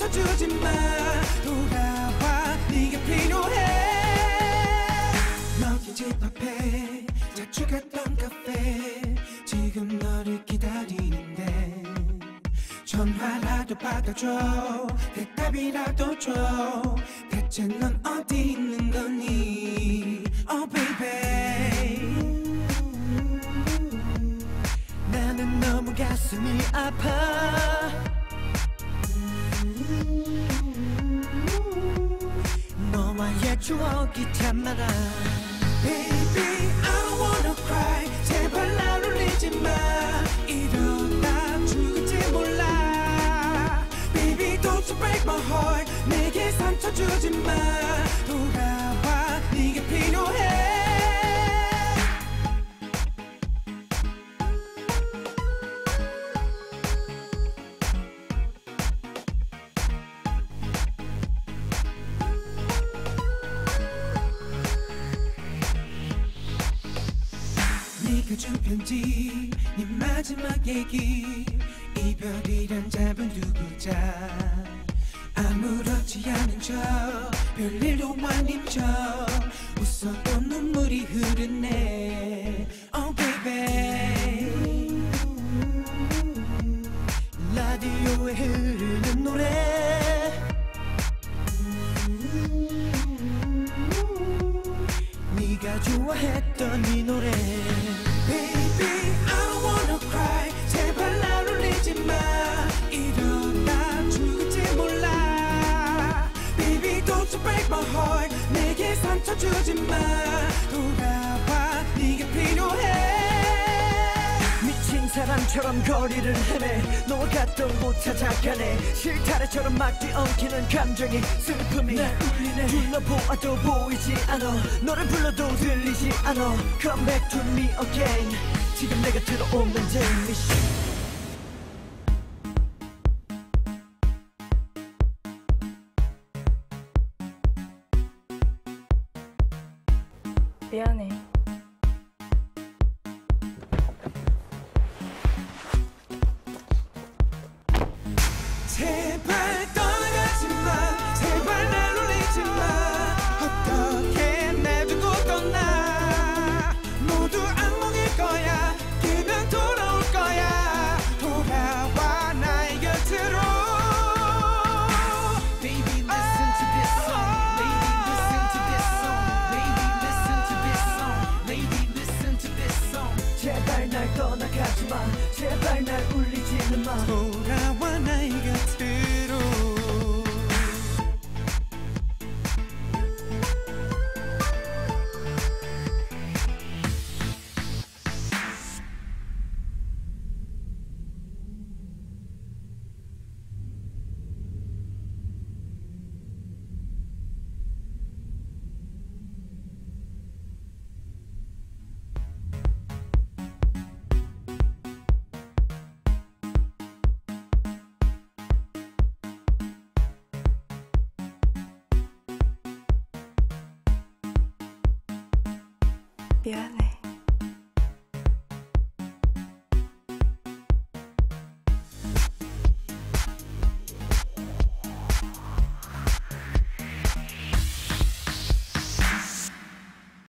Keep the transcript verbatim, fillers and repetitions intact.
상처 주지 마. 돌아와 네가 필요해. 너의 집 앞에 자주 갔던 카페 지금 너를 기다리는데 전화라도 받아줘. 대답이라도 줘. 대체 넌 어디 있는 거니? Oh baby. 나는 너무 가슴이 아파. 너와의 추억이 참 많아. Baby, I don't wanna cry. 제발 날 울리지 마. 이러다 죽을지 몰라. Baby, don't you break my heart. 내게 상처 주지 마. 돌아와, 네가 필요해. 네가 준 편지, 네 마지막 얘기. 이별이란 잡은 두 글자. 아무렇지 않은 척, 별일도 아닌 척. 웃어도 눈물이 흐르네. Oh baby. 라디오에 흐르는 노래. 네가 좋아했던 이 노래. Baby, I don't wanna cry. 제발 날 울리지 마. 이러다 죽을지 몰라. Baby, don't you break my heart. 내게 상처 주지 마. 돌아와, 네가 필요해. 미친 사람처럼 거리를 헤매. 너와 갔던 곳 찾아가네. 실타래처럼 막 뛰어오르는 감정이 슬픔이 날 울리네. 둘러보아도 보이지 않아. 너를 불러도 들리지 않아. Come back to me again. 지금 내가 들어오면 제일 미션. 미안해. 제발 떠나가지 마. 제발 날 울리지 마. 어떻게 날 두고 떠나. 모두 악몽일 거야. 깨면 돌아올 거야. 돌아와 나의 곁으로. Baby listen to this song. Lady listen to this song. Lady listen to this song. Lady listen to this song. 제발 날 떠나가지 마. 제발 날 울리지는 마. 돌아와 나의 곁으로. 미안해.